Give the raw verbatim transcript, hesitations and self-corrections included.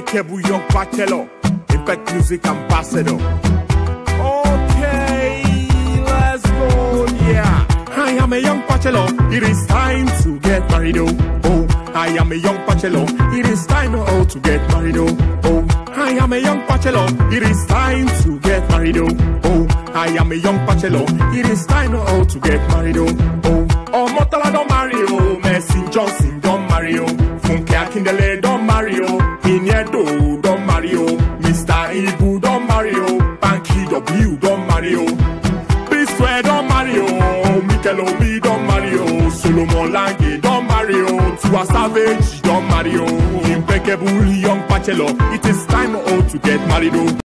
impeccable young bachelor, impact music ambassador. Okay, let's go, yeah. I am a young bachelor, it is time to get married, oh. Oh, I am a young bachelor, it is time oh, to get married, oh. Oh, I am a young bachelor, it is time to get married, oh. Oh, I am a young bachelor, it is time oh, to get married, oh. Oh, oh, Motala don't marry, oh. Mercy Johnson don't marry, oh. Funke Akindele don't marry, oh. Inyedo don't marry, oh. Mister Ibu don't marry, oh. Banky W don't marry, oh. B-Square don't marry, oh. Mikel Obi don't marry, oh. Solomon Lange don't marry, oh. Tua Savage don't marry, oh. Impeccable young bachelor, it is time oh, to get married, oh.